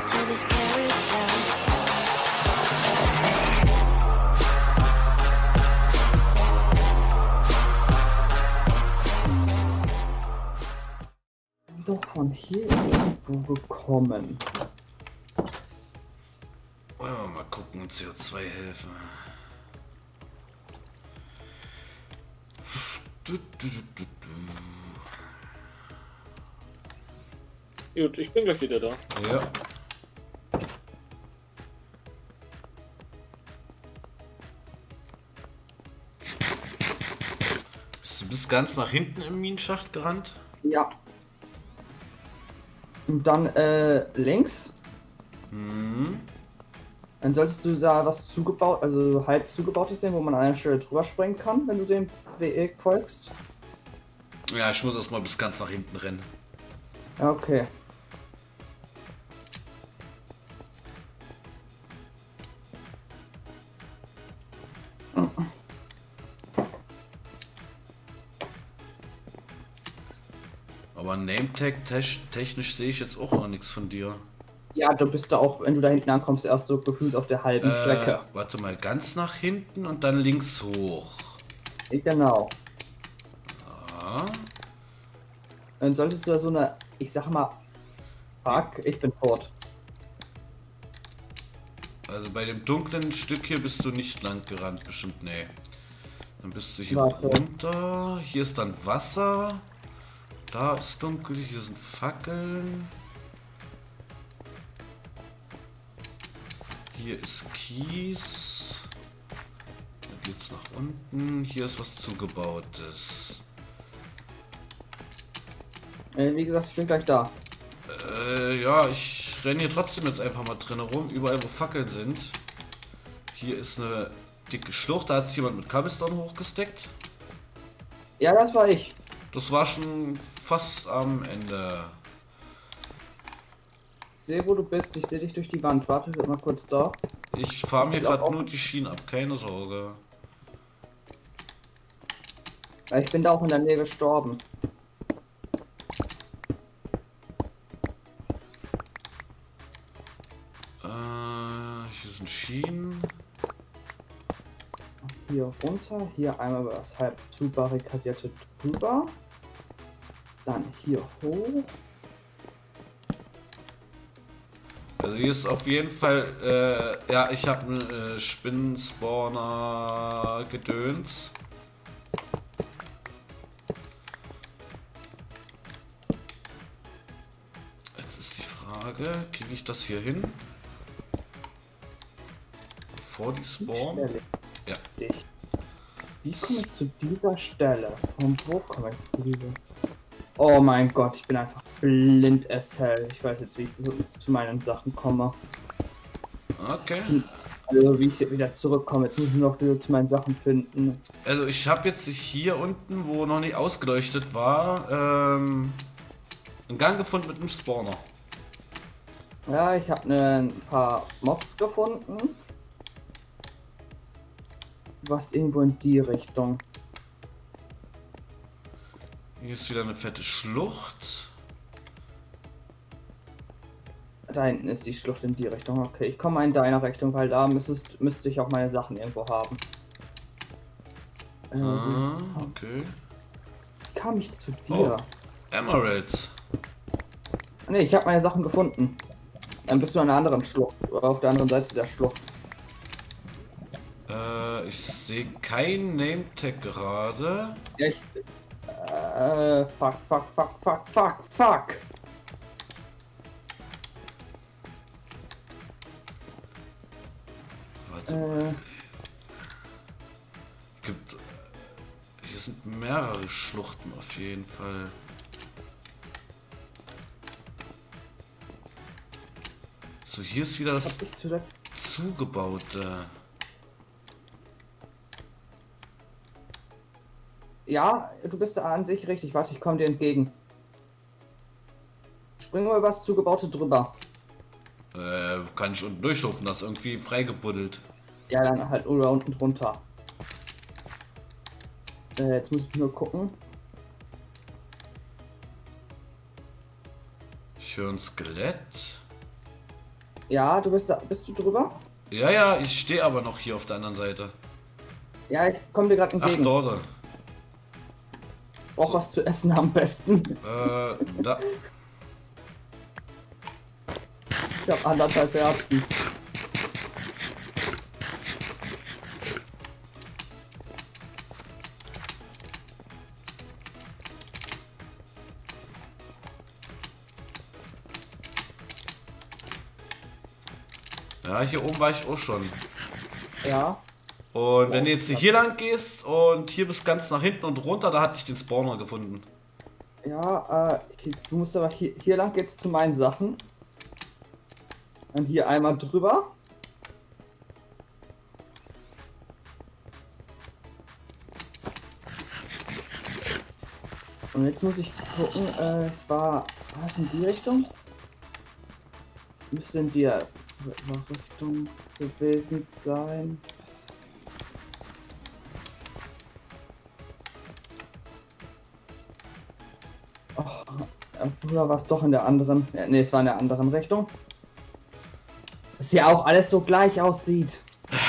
to this carousel. Doch von hier irgendwo gekommen. Wollen wir mal gucken, CO2 helfen. Gut, ich bin gleich wieder da. Ja. Bist du bis ganz nach hinten im Minenschacht gerannt? Ja. Und dann links. Mhm. Dann solltest du da was zugebaut, also halb zugebautes sehen, wo man an einer Stelle drüber springen kann, wenn du dem Weg folgst. Ja, ich muss erstmal bis ganz nach hinten rennen. Ja, okay. Aber Nametag technisch sehe ich jetzt auch noch nichts von dir. Ja, du bist da auch, wenn du da hinten ankommst, erst so gefühlt auf der halben Strecke. Warte mal, ganz nach hinten und dann links hoch. Genau. Ja. Dann solltest du da so eine, ich sag mal, fuck, ich bin tot. Also bei dem dunklen Stück hier bist du nicht lang gerannt, bestimmt, nee. Dann bist du hier Warte. runter. Hier ist dann Wasser. Da ist dunkel, hier sind Fackeln. Hier ist Kies. Da geht's nach unten. Hier ist was zugebautes. Wie gesagt, ich bin gleich da. Ja, ich renne hier trotzdem jetzt einfach mal drin rum. Überall wo Fackeln sind. Hier ist eine dicke Schlucht. Da hat sich jemand mit Cobblestone hochgesteckt. Ja, das war ich. Das war schon fast am Ende. Ich sehe, wo du bist. Ich sehe dich durch die Wand. Warte, mal kurz da. Ich fahre mir Ich glaub gerade auch. nur die Schienen ab, keine Sorge. Ich bin da auch in der Nähe gestorben. Hier sind Schienen. Hier runter. Hier einmal über das halb zu barrikadierte drüber. Dann hier hoch. Also hier ist auf jeden Fall, ja, ich habe einen Spinnenspawner gedöns. Jetzt ist die Frage, kriege ich das hier hin? Bevor die spawnen? Stelle Ja. dich. Wie komme ich zu dieser Stelle? Von wo komme ich zu dieser? Oh mein Gott, ich bin einfach blind as hell. Ich weiß jetzt, wie ich zu meinen Sachen komme. Okay. Also wie ich wieder zurückkomme. Jetzt muss ich noch wieder zu meinen Sachen finden. Also ich habe jetzt hier unten, wo noch nicht ausgeleuchtet war, einen Gang gefunden mit einem Spawner. Ja, ich habe ein paar Mobs gefunden. Was irgendwo in die Richtung. Hier ist wieder eine fette Schlucht. Da hinten ist die Schlucht in die Richtung. Okay, ich komme in deiner Richtung, weil da müsste ich auch meine Sachen irgendwo haben. Okay. Wie kam ich zu dir? Oh, Emeralds. Ne, ich habe meine Sachen gefunden. Dann bist du an der anderen Schlucht. Oder auf der anderen Seite der Schlucht. Ich sehe kein Nametag gerade. Ja, ich. Fuck. Warte mal. Gibt, hier sind mehrere Schluchten auf jeden Fall. So, hier ist wieder das Hab ich zuletzt. zugebaute. Ja, du bist an sich richtig. Warte, ich komme dir entgegen. Spring mal über das Zugebaute drüber. Kann ich unten durchlaufen, das ist irgendwie freigebuddelt. Ja, dann halt oder unten drunter. Jetzt muss ich nur gucken. Ich höre ein Skelett. Ja, du bist da. Bist du drüber? Ja, ja, ich stehe aber noch hier auf der anderen Seite. Ja, ich komme dir gerade Ach, entgegen. dort. Brauch was zu essen am besten. Da. Ich habe 1,5 Herzen. Ja, hier oben war ich auch schon. Ja. Und wenn du jetzt hier lang gehst und hier bis ganz nach hinten und runter, da hatte ich den Spawner gefunden. Ja, du musst aber hier lang geht's zu meinen Sachen. Und hier einmal drüber. Und jetzt muss ich gucken, es war es in die Richtung? Müsste in die Richtung gewesen sein. Oder war es doch in der anderen? Ne, es war in der anderen Richtung. Dass ja auch alles so gleich aussieht.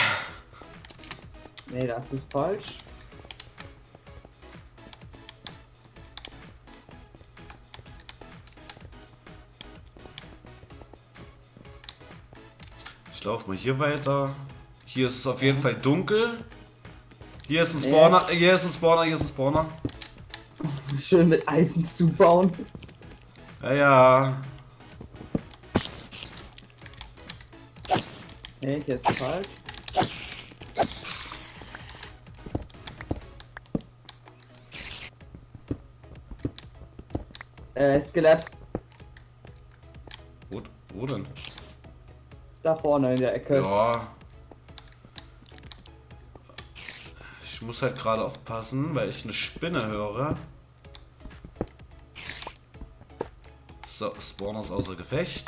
Ne, das ist falsch. Ich laufe mal hier weiter. Hier ist es auf jeden Fall dunkel. Hier ist ein Spawner, hier ist ein Spawner, hier ist ein Spawner. Schön mit Eisen zubauen. Ja, ja. Ne, hier ist falsch. Skelett. Wo denn? Da vorne in der Ecke. Ja. Ich muss halt gerade aufpassen, weil ich eine Spinne höre. So, Spawner ist außer Gefecht.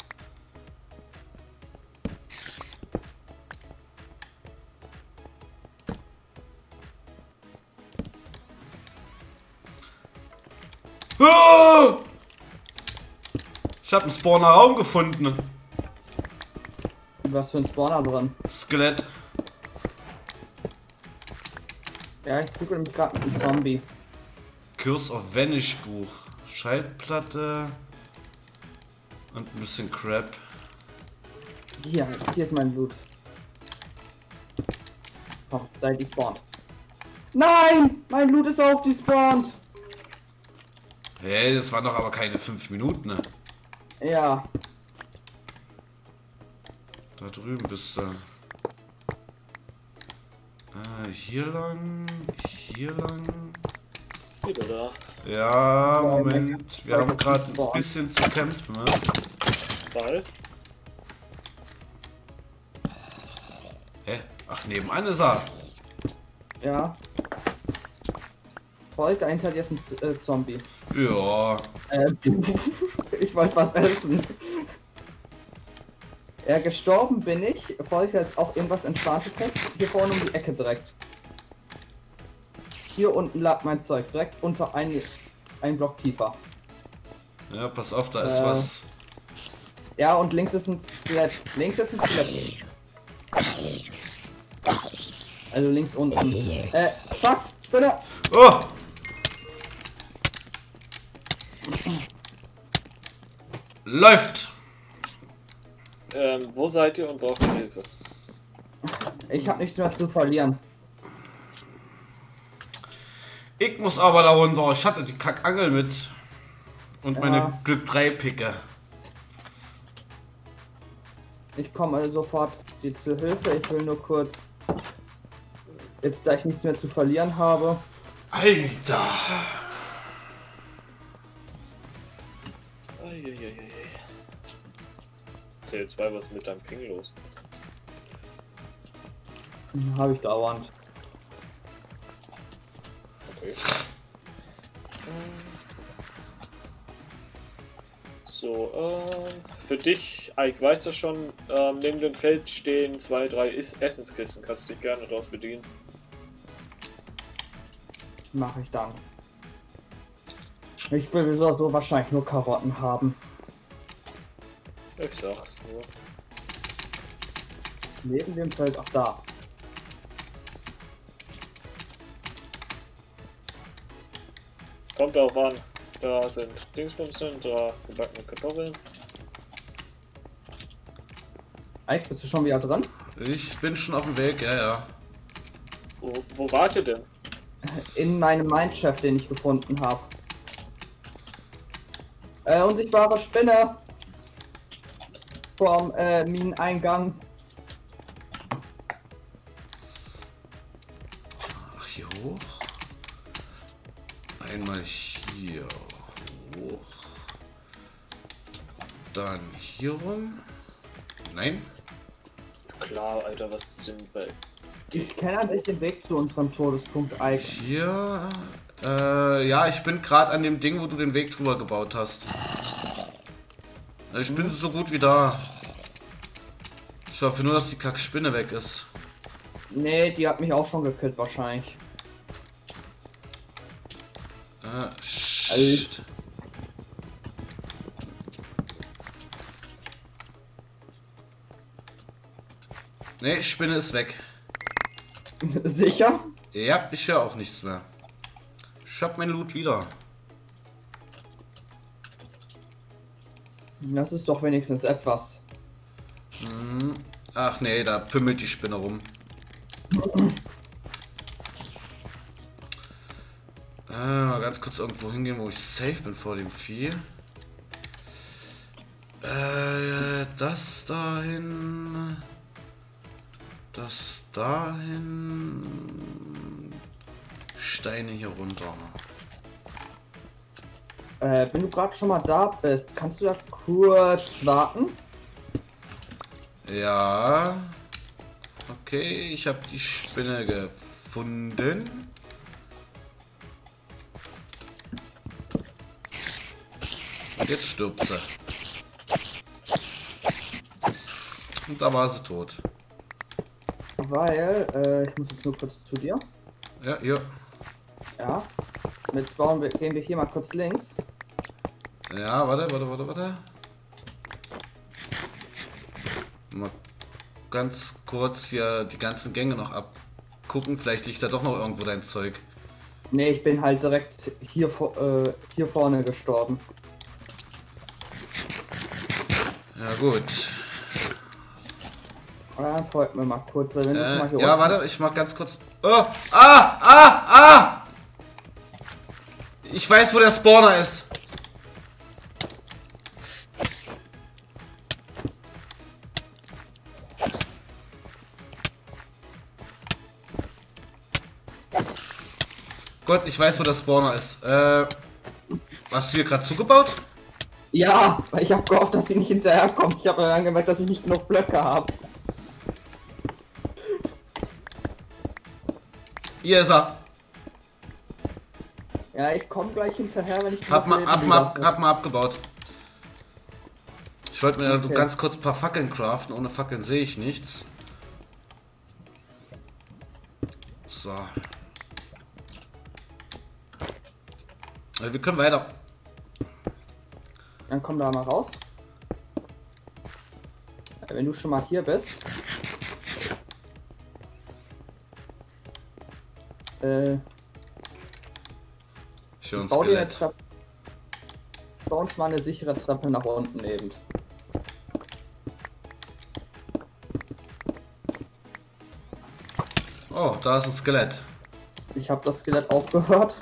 Ah! Ich habe einen Spawner-Raum gefunden. Was für ein Spawner drin? Skelett. Ja, ich gucke nämlich gerade mit einem Zombie. Curse of Vanish Buch. Schallplatte. Und ein bisschen Crap. Hier ist mein Loot. Oh, sei despawned. Nein! Mein Loot ist auch despawned! Hey, das waren doch aber keine 5 Minuten, ne? Ja. Da drüben bist du. Hier lang. Hier lang. Wieder da. Ja, Moment. Wir haben gerade ein bisschen zu kämpfen, ne? Bald. Hä? Ach, nebenan ist er. Ja. Heute dahinter ist ein Zombie. Ja. Ich wollte was essen. Ja, gestorben bin ich, bevor ich jetzt auch irgendwas Enchantedes. Hier vorne um die Ecke direkt. Hier unten lag mein Zeug, direkt unter ein Block tiefer. Ja, pass auf, da ist was. Ja, und links ist ein Skelett. Links ist ein Skelett. Also links unten. Fuck, Spinne! Oh! Läuft! Wo seid ihr und braucht ihr Hilfe? Ich habe nichts mehr zu verlieren. Ich muss aber da runter. Ich hatte die Kackangel mit. Und meine Ja. Glück 3 Picke. Ich komme also sofort dir zur Hilfe. Ich will nur kurz. Jetzt, da ich nichts mehr zu verlieren habe. Alter! Eieieiei. TL2, was ist mit deinem Ping los? Habe ich dauernd. Okay. So, für dich, ich weiß das schon, neben dem Feld stehen 2, 3 Essenskisten, kannst dich gerne daraus bedienen. Mache ich dann. Ich will so wahrscheinlich nur Karotten haben. Ich sag's nur. Neben dem Feld, ach da. Kommt darauf an. Da sind Dingsbums drin, da gebackene Kartoffeln. Ike, bist du schon wieder dran? Ich bin schon auf dem Weg, ja, ja. Wo wart ihr denn? In meinem Mindshift, den ich gefunden habe. Unsichtbare Spinne. Vorm Mineneingang. Ach, hier hoch. Einmal hier hoch. Dann hier rum. Nein. Klar, Alter, was ist denn bei... Ich kenne an sich den Weg zu unserem Todespunkt, Ike. Hier. Ja, ich bin gerade an dem Ding, wo du den Weg drüber gebaut hast. Ich bin so gut wie da. Ich hoffe nur, dass die Kackspinne weg ist. Nee, die hat mich auch schon gekillt wahrscheinlich. Shit. Nee, Spinne ist weg. Sicher? Ja, ich höre auch nichts mehr. Ich hab mein Loot wieder. Das ist doch wenigstens etwas. Ach nee, da pümmelt die Spinne rum. Mal ganz kurz irgendwo hingehen, wo ich safe bin vor dem Vieh. Das dahin. Das dahin. Steine hier runter. Wenn du gerade schon mal da bist, kannst du da kurz warten? Ja. Okay, ich habe die Spinne gefunden. Jetzt stirbt sie. Und da war sie tot. Weil, ich muss jetzt nur kurz zu dir. Ja, hier. Ja. Jetzt gehen wir hier mal kurz links. Ja, warte. Mal ganz kurz hier die ganzen Gänge noch abgucken. Vielleicht liegt da doch noch irgendwo dein Zeug. Nee, ich bin halt direkt hier vorne gestorben. Ja, gut. Folgt mir mal kurz, weil wenn du schon mal hier Ja, unten- warte, ich mach ganz kurz. Oh, ah! Ich weiß, wo der Spawner ist. Gott, ich weiß, wo der Spawner ist. Hast du hier gerade zugebaut? Ja, weil ich habe gehofft, dass sie nicht hinterherkommt. Ich habe dann gemerkt, dass ich nicht genug Blöcke habe. Hier ist er. Ja, ich komme gleich hinterher, wenn ich Hab genug Leben mal wieder abgebaut. Ich wollte mir Okay. ganz kurz ein paar Fackeln craften. Ohne Fackeln sehe ich nichts. So. Also wir können weiter. Dann komm da mal raus. Wenn du schon mal hier bist. Ich höre ein Bau dir eine Skelett. Treppe. Bau uns mal eine sichere Treppe nach unten eben. Oh, da ist ein Skelett. Ich habe das Skelett auch gehört.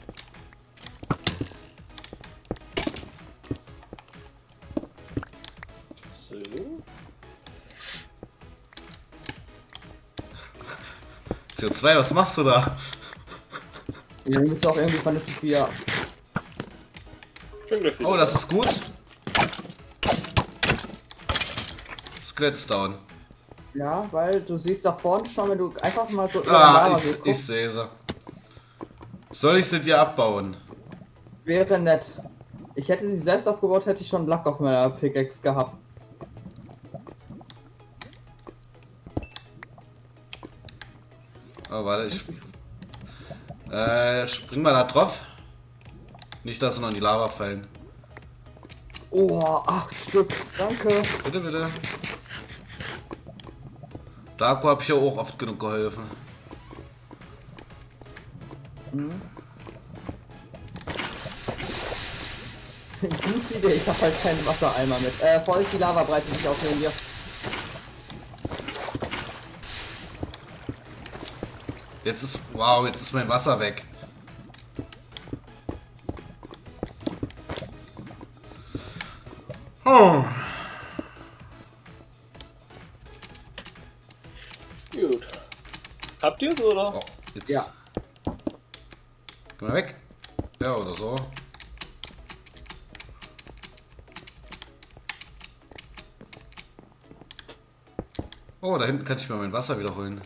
So. CO2, was machst du da? Wir nehmen jetzt auch irgendwie vernünftig wieder. Ich bin gleich wieder. Oh, das ist gut. Skelett ist down. Ja, weil du siehst da vorne schon, wenn du einfach mal so Ah, so ich guckst, sehe sie. Soll ich sie dir abbauen? wäre nett. Ich hätte sie selbst aufgebaut, hätte ich schon Lack auf meiner Pickaxe gehabt. Oh, warte, ich... spring mal da drauf. Nicht, dass sie noch in die Lava fallen. Oh, 8 Stück. Danke. Bitte, bitte. Darko habe ich ja auch oft genug geholfen. Gute Idee, ich habe halt keinen Wassereimer mit. Vorsicht, die Lava breitet sich auf neben dir. Jetzt ist, wow, jetzt ist mein Wasser weg. Oh. Gut. Habt ihr es, oder? Oh, jetzt. Ja. Geh mal weg. Ja, oder so. Oh, da hinten kann ich mir mein Wasser wiederholen.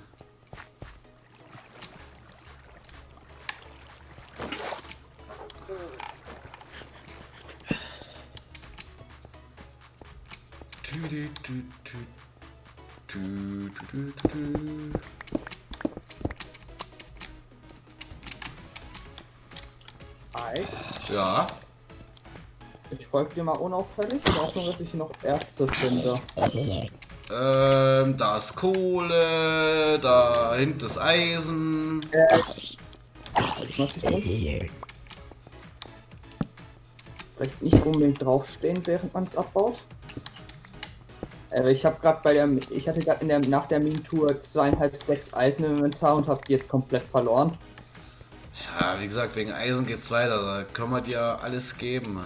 Hi. Ja. Ich folge dir mal unauffällig, in Hoffnung, dass ich hier noch Erze finde. Da ist Kohle, da hinten ist Eisen. Was mach ich denn? Vielleicht nicht unbedingt draufstehen, während man es abbaut. Ich habe gerade ich hatte gerade nach der Mine-Tour 2,5 Stacks Eisen im Inventar und habe die jetzt komplett verloren. Ja, wie gesagt, wegen Eisen geht's weiter. Da können wir dir alles geben.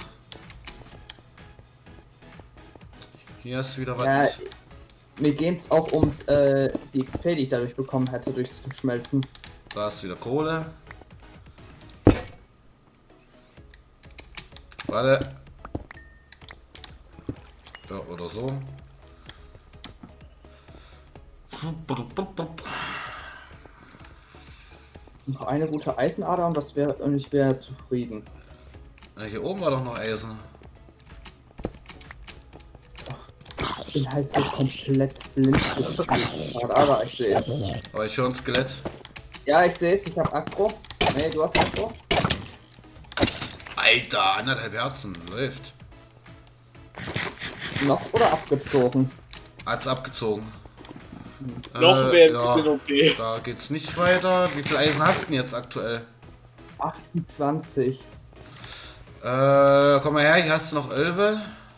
Hier ist wieder was. Ja, mir geht's auch ums die XP, die ich dadurch bekommen hätte durchs Schmelzen. Da ist wieder Kohle. Warte. Ja, oder so. Noch eine gute Eisenader und ich wäre zufrieden. Ja, hier oben war doch noch Eisen. Ich bin halt so komplett blind. Aber ich sehe es. Aber ich höre ein Skelett. Ja, ich sehe es. Ich habe Akro. Nee, du hast Akro. Alter, 1,5 Herzen. Läuft. Noch oder abgezogen? Hat's abgezogen. Noch mehr ja, sind okay. da geht's nicht weiter. Wie viel Eisen hast du denn jetzt aktuell? 28. Komm mal her, hier hast du noch 11.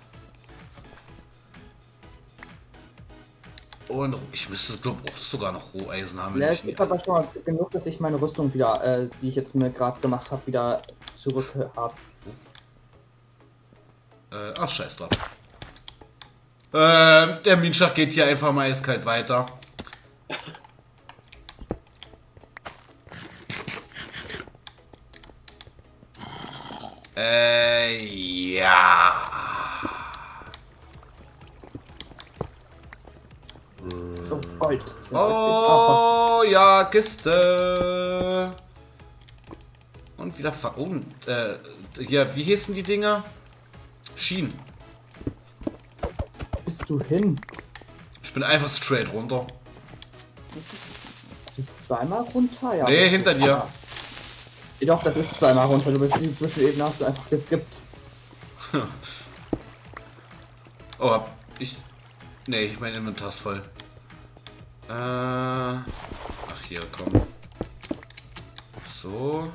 Und ich müsste, glaube ich, sogar noch Roheisen haben. Ja, wenn es ich ist aber schon mal genug, dass ich meine Rüstung wieder, die ich jetzt mir gerade gemacht habe, wieder zurück habe. Ach, scheiß drauf. Der Minenschacht geht hier einfach mal eiskalt weiter. Ja. Oh, Gold. Oh, ja, Kiste. Und wieder hier, wie hießen die Dinger? Schienen. Bist du hin? Ich bin einfach straight runter. Bist du zweimal runter? Ja. Nee, hinter dir. Ja, doch, das ist zweimal runter. Du bist die Zwischenebene hast du einfach geskippt. Oh, nee, mein Inventar ist voll. Ach, hier, komm. So.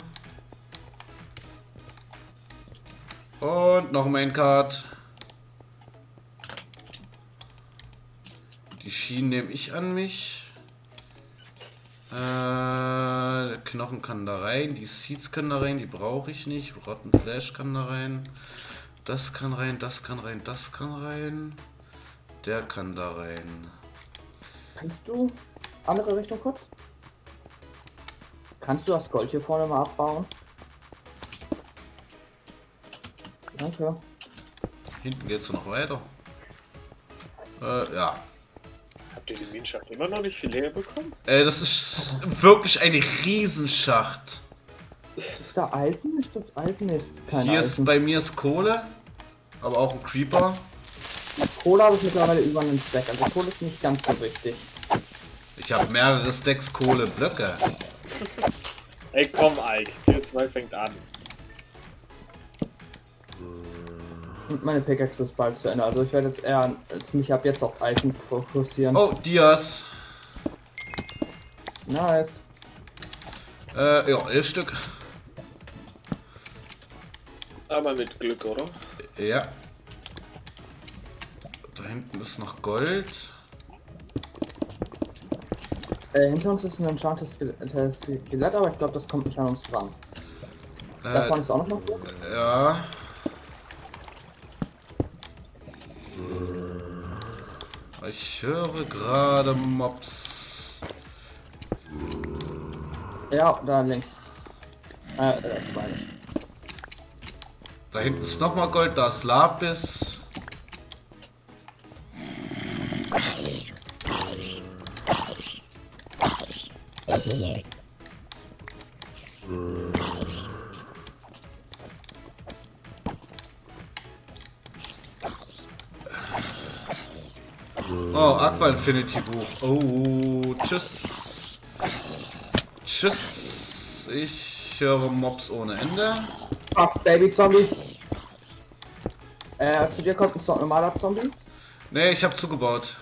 Und noch ein Maincard. Die Schienen nehme ich an mich. Der Knochen kann da rein, die Seeds können da rein, die brauche ich nicht. Rotten Flash kann da rein. Das kann rein, das kann rein, das kann rein. Der kann da rein. Kannst du andere Richtung kurz? Kannst du das Gold hier vorne mal abbauen? Danke. Hinten geht's noch weiter. Ja. Habt ihr den Minenschacht immer noch nicht viel leer bekommen? Das ist wirklich ein Riesenschacht. Ist da Eisen? Ist das Eisen? Nee, ist kein Hier Eisen. ist bei mir ist Kohle, aber auch ein Creeper. Kohle habe ich mittlerweile über einen Stack. Also Kohle ist nicht ganz so wichtig. Ich habe mehrere Stacks Kohleblöcke. Ey, komm, Ike. CO2 fängt an. Und meine Pickaxe ist bald zu Ende. Also ich werde jetzt eher mich ab jetzt auf Eisen fokussieren. Oh, Dias. Nice. Ja, 11 Stück. Einmal mit Glück, oder? Ja. Da hinten ist noch Gold. Hinter uns ist ein enchanted Skelett, aber ich glaube, das kommt nicht an uns ran. Da vorne ist auch noch Gold. Ja. Ich höre gerade Mobs. Ja, da links. Rechts meine ich. Da hinten ist nochmal Gold, da ist Lapis. Oh, Aqua Infinity Buch. Oh, tschüss. Tschüss. Ich höre Mobs ohne Ende. Ach, Baby Zombie. Zu dir kommt ein normaler Zombie. Nee, ich habe zugebaut.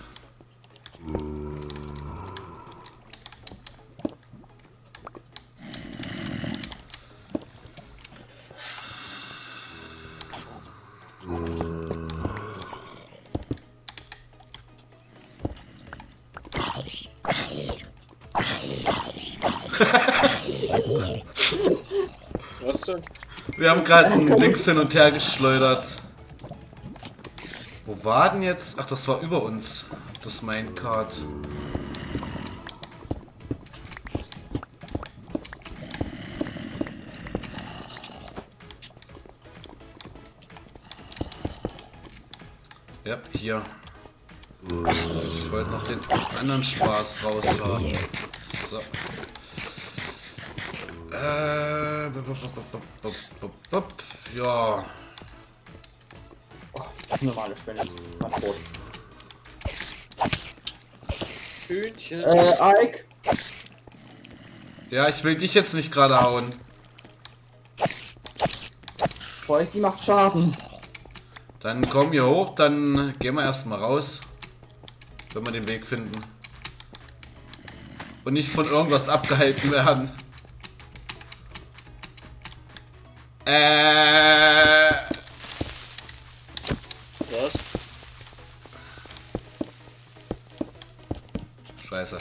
Was denn? Wir haben gerade einen Dings hin und her geschleudert. Wo war denn jetzt? Ach, das war über uns. Das Minecart. Ja, hier. Ich wollte noch den anderen Spaß raushaben. So. Ja. Oh, das ist eine normale Spende. Mein Brot. Hühnchen. Ike. Ja, ich will dich jetzt nicht gerade hauen. Feucht, die macht Schaden. Dann komm hier hoch, dann gehen wir erstmal raus. Wenn wir den Weg finden. Und nicht von irgendwas abgehalten werden. Was? Scheiße.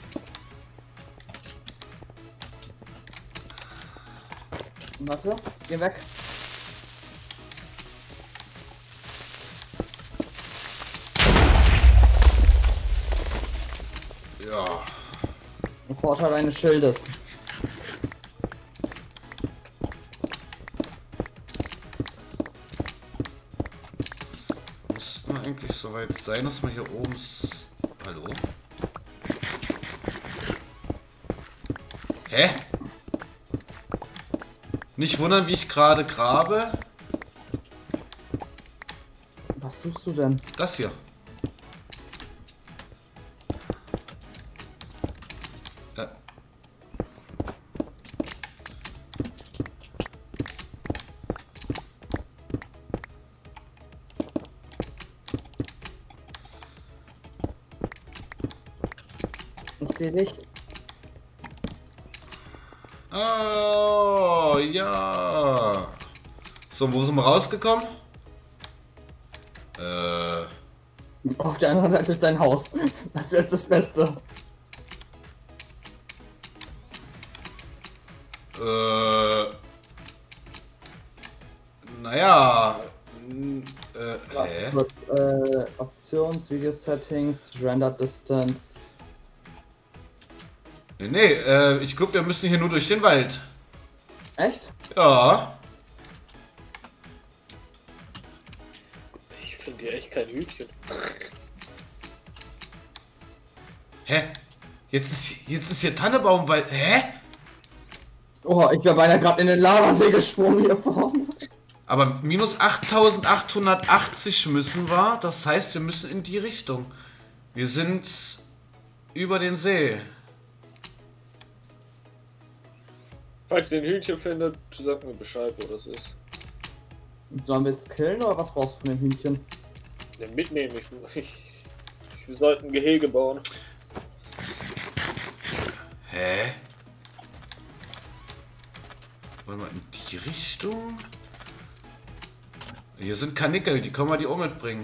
Warte, geh weg. Ja. Ein Vorteil eines Schildes. Müssten wir eigentlich soweit sein, dass wir hier oben... Hallo? Hä? Nicht wundern, wie ich gerade grabe. Was suchst du denn? Das hier. Ja. Ich sehe dich. Oh, ja. So, wo sind wir rausgekommen? Auf der anderen Seite ist dein Haus. Das ist jetzt das Beste. Naja. Warte kurz. Options, Video Settings, Render Distance. Nee, ich glaube, wir müssen hier nur durch den Wald. Echt? Ja. Ich finde hier echt kein Hühnchen. Hä? Jetzt ist hier Tannebaumwald. Hä? Oh, ich wäre beinahe gerade in den Lavasee gesprungen hier vorne. Aber minus 8880 müssen wir. Das heißt, wir müssen in die Richtung. Wir sind über den See. Falls ihr ein Hühnchen findet, sagt mir Bescheid, wo das ist. Sollen wir es killen oder was brauchst du von dem Hühnchen? Den mitnehmen. Wir sollten ein Gehege bauen. Hä? Wollen wir in die Richtung? Hier sind Karnickel, die können wir die auch mitbringen.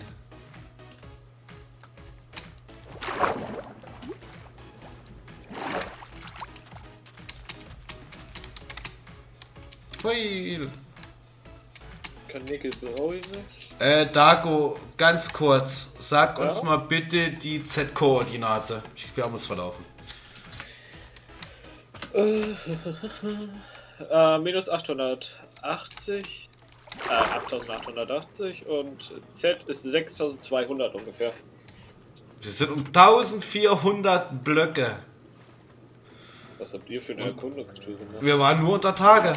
Hui. Karnickel brauche ich nicht. Dago, ganz kurz. Sag uns Ja? mal bitte die Z-Koordinate. Wir haben uns verlaufen. Minus 880. 8880 und Z ist 6200 ungefähr. Wir sind um 1400 Blöcke. Was habt ihr für eine Erkundungstour gemacht? Wir waren nur unter Tage.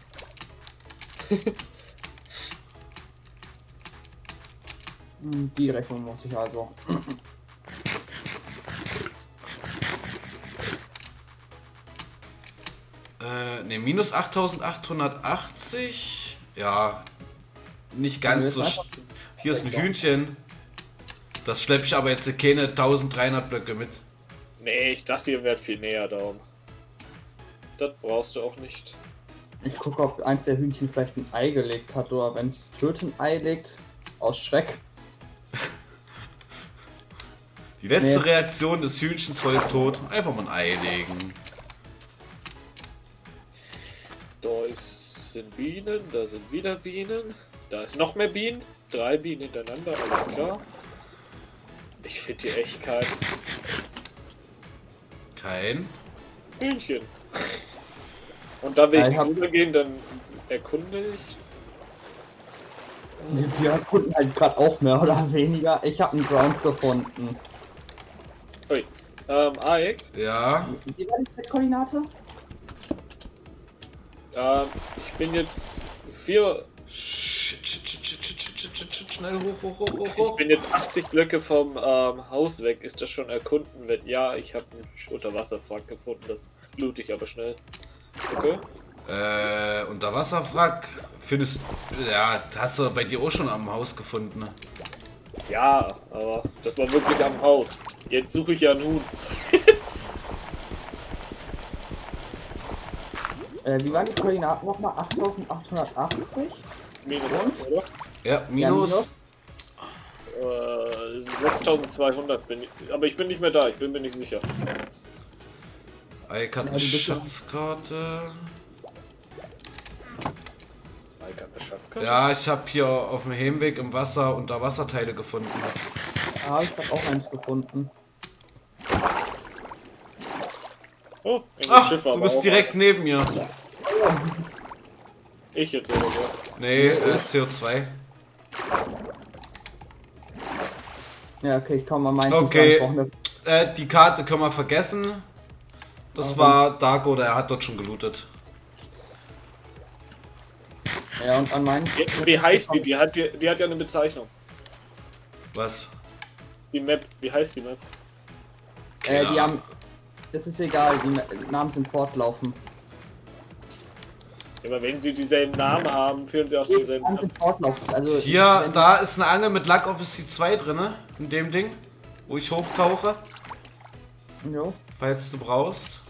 Die Rechnung muss ich also. Ne, minus 8880. Ja, nicht ganz so. Hier ist ein Hühnchen. Das schleppe ich aber jetzt keine 1300 Blöcke mit. Nee, ich dachte, ihr wärt viel näher darum. Das brauchst du auch nicht. Ich gucke, ob eins der Hühnchen vielleicht ein Ei gelegt hat oder wenn es tötet ein Ei legt. Aus Schreck. Die letzte Nee. Reaktion des Hühnchens vor dem Tod. Einfach mal ein Ei legen. Sind Bienen, da sind wieder Bienen. Da ist noch mehr Bienen. 3 Bienen hintereinander, alles klar. Ich finde hier echt Kein. Hühnchen. Und da will Ja, ich ich hab- rübergehen, dann erkunde ich. Wir erkunden halt gerade auch mehr oder weniger. Ich habe einen Drown gefunden. Ui. Ike, Ja. Wie war die Z-Koordinate? ich bin jetzt 4. Schnell hoch. Ich bin jetzt 80 Blöcke vom Haus weg. Ist das schon erkunden? Wenn ja, ich habe einen Unterwasserwrack gefunden. Das blute ich aber schnell. Okay. Unterwasserwrack findest ja, hast du bei dir auch schon am Haus gefunden. Ne? Ja, aber das war wirklich am Haus. Jetzt suche ich ja einen Huhn. Wie waren die Koordinaten nochmal? 8880? Minus, Und? oder? Ja, minus. 6200 bin ich. Aber ich bin nicht mehr da, ich bin mir nicht sicher. Ike hat eine Schatzkarte. Ike hat eine Schatzkarte. Ja, ich habe hier auf dem Heimweg im Wasser Unterwasserteile gefunden. Ah, ich habe auch eins gefunden. Oh, in dem Ach, Schiff du aber bist auch direkt neben mir. Ich jetzt oder so. Nee, CO2. Ja, okay, ich komme mal meins. Okay. Die Karte können wir vergessen. Das war Dago, der hat dort schon gelootet. Ja, und an meinen. Wie heißt die? Die hat ja eine Bezeichnung. Was? Die Map, wie heißt die Map? Keine Die Ahnung. haben. Das ist egal, die Namen sind fortlaufen. Aber wenn sie dieselben Namen haben, führen sie auch Die denselben Namen Namen. sind fortlaufen. Also, Hier, wenn- da ist eine Angel mit Luck Office 2 drin, in dem Ding, wo ich hochtauche, Jo. falls du brauchst.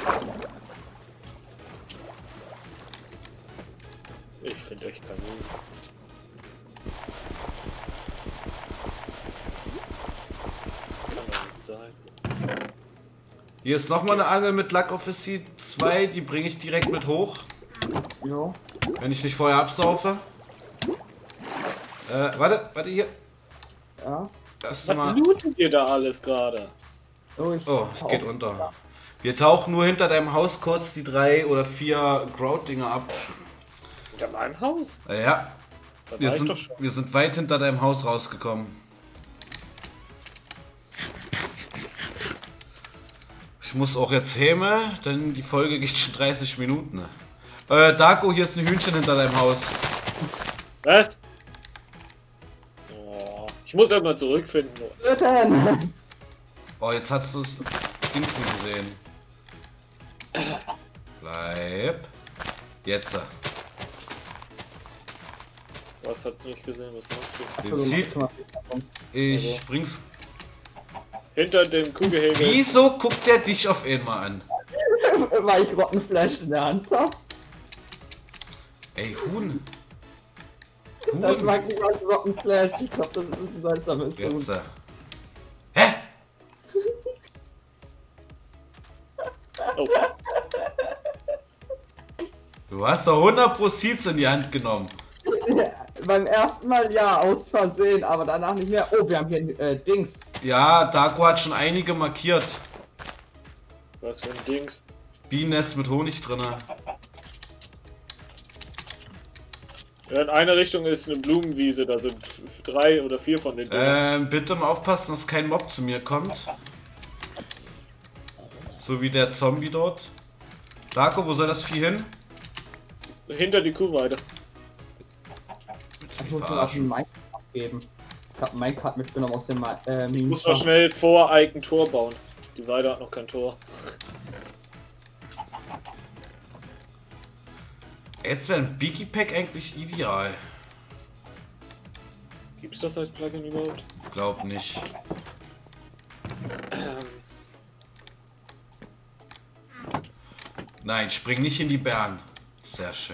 Ich finde echt keinen Huhn. Kann doch nicht sein. Hier ist nochmal eine Angel mit Luck Office 2, die bringe ich direkt mit hoch, Jo. wenn ich nicht vorher absaufe. Warte, hier. Ja. Erste Was Mal. lootet ihr da alles gerade? Oh, Oh, es geht unter. Wir tauchen nur hinter deinem Haus kurz die 3 oder 4 Grout-Dinger ab. Hinter meinem Haus? Ja, Da wir war ich doch sind, schon. wir sind weit hinter deinem Haus rausgekommen. Ich muss auch jetzt häme, denn die Folge geht schon 30 Minuten. Dago, hier ist ein Hühnchen hinter deinem Haus. Was? Oh, ich muss erstmal zurückfinden. Töten! Oh, jetzt hast du das Ding gesehen. Bleib. Jetzt. Was hat's nicht gesehen? Was machst du? Den sieht. Ich bring's. Hinter dem Kuhgehege. Wieso guckt der dich auf einmal an? Weil ich Rottenfleisch in der Hand habe. Ey, Huhn. Das mag niemand Rottenfleisch. Ich glaube, das ist ein seltsames Huhn. Jetzt, hä? Oh, Du hast doch 100 Pro Seeds in die Hand genommen. Beim ersten Mal ja, aus Versehen, aber danach nicht mehr. Oh, wir haben hier ein Dings. Ja, Darko hat schon einige markiert. was für ein Dings. Bienennest mit Honig drinne. Ja, in einer Richtung ist eine Blumenwiese, da sind 3 oder 4 von den Dingen. Bitte mal aufpassen, dass kein Mob zu mir kommt. So wie der Zombie dort. Darko, wo soll das Vieh hin? Hinter die Kuhweide. Ich muss noch einen Minecart abgeben. Ich habe einen Minecart mitgenommen aus dem Ich muss noch schnell vor Ike ein Tor bauen. Die Weide hat noch kein Tor. Jetzt wäre ein Biggie Pack eigentlich ideal. Gibt's das als Plugin überhaupt? Glaub nicht. Nein, spring nicht in die Bären. Sehr schön.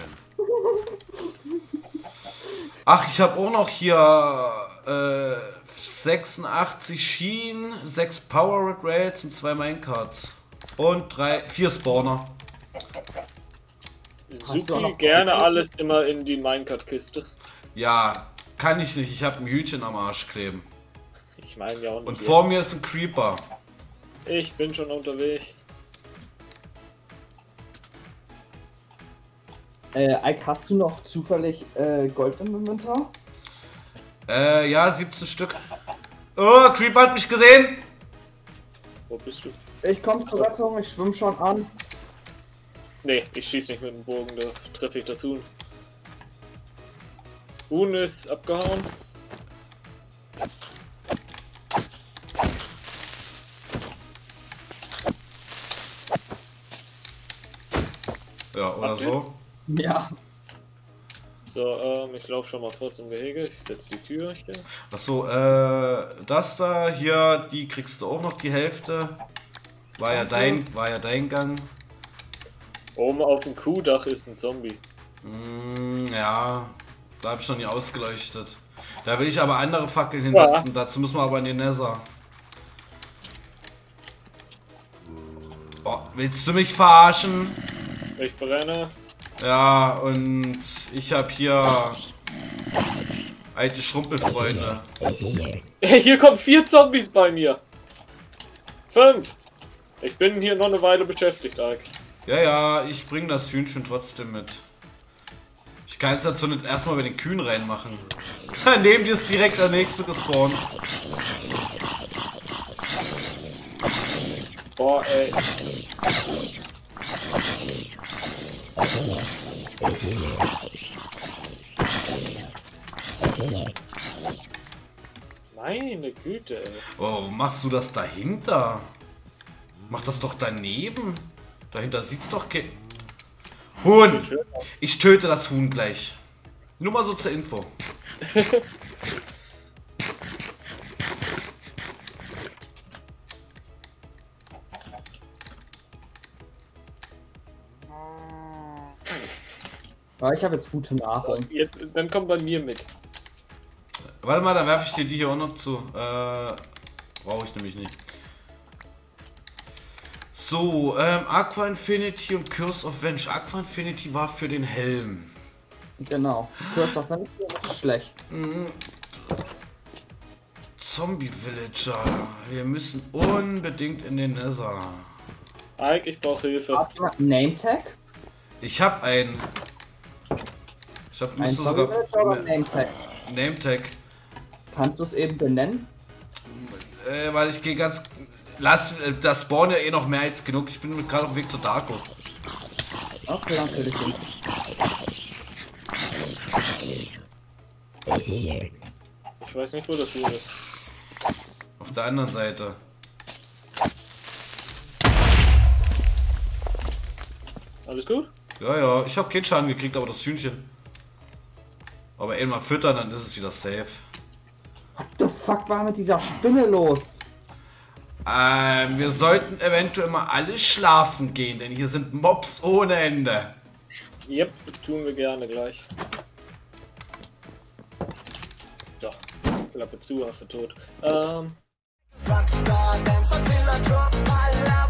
Ach, ich habe auch noch hier 86 Schienen, 6 Power Red Rails und 2 Minecarts. Und 4 Spawner. Hast du auch Supi noch gerne Papier? alles immer in die Minecart-Kiste. Ja, kann ich nicht. Ich habe ein Hütchen am Arsch kleben. Ich meine ja auch nicht. Und vor jetzt. mir ist ein Creeper. Ich bin schon unterwegs. Ike, hast du noch zufällig Gold im Inventar? Ja, 17 Stück. Oh, Creeper hat mich gesehen. Wo bist du? Ich komme zur Rettung, ich schwimme schon an. Nee, ich schieß nicht mit dem Bogen, da treffe ich das Huhn. Huhn ist abgehauen. Ja, oder Habt ihr? so. Ja. So, ich laufe schon mal vor zum Gehege. Ich setze die Tür hier. Achso, das da, hier, die kriegst du auch noch die Hälfte. War ja dein Gang. Oben auf dem Kuhdach ist ein Zombie. Ja, da habe ich noch nie ausgeleuchtet. Da will ich aber andere Fackeln hinsetzen. Dazu müssen wir aber in den Nether. Oh, willst du mich verarschen? Ich brenne. Ja, und ich habe hier alte Schrumpelfreunde. Hier kommen 4 Zombies bei mir. 5. Ich bin hier noch eine Weile beschäftigt, Ike. Ja, ja, ich bring das Hühnchen trotzdem mit. Ich kann es dazu nicht erstmal bei den Kühen reinmachen. Neben dir ist direkt der nächste gespawnt. Boah, ey. Meine Güte, ey. Oh, machst du das dahinter? Mach das doch daneben. Dahinter sieht's doch kein... Huhn! Ich töte das Huhn gleich. Nur mal so zur Info. Ja, ich habe jetzt gute Nahrung. Jetzt, dann komm bei mir mit. Warte mal, dann werfe ich dir die hier auch noch zu. Brauche ich nämlich nicht. So, Aqua Infinity und Curse of Venge. Aqua Infinity war für den Helm. Genau. Kurz auf Mensch ist schlecht. Zombie Villager. Wir müssen unbedingt in den Nether. Ike, ich brauche Hilfe. Name Tag? Ich habe einen. Ich habe Ein Zombie Villager oder ein Name Tag? Name Tag. Kannst du es eben benennen? Weil ich gehe ganz. Das Spawn ja eh noch mehr als genug. Ich bin gerade auf dem Weg zu Darko. Okay, dann kill ich ihn. Ich weiß nicht, wo das Huhn ist. Auf der anderen Seite. Alles gut? Ja, ja, ich habe keinen Schaden gekriegt, aber das Hühnchen. Aber einmal füttern, dann ist es wieder safe. What the fuck war mit dieser Spinne los? Wir sollten eventuell mal alle schlafen gehen, denn hier sind Mobs ohne Ende. Yep, tun wir gerne gleich. So, Klappe zu, Affe tot. Rockstar dance until I drop my love.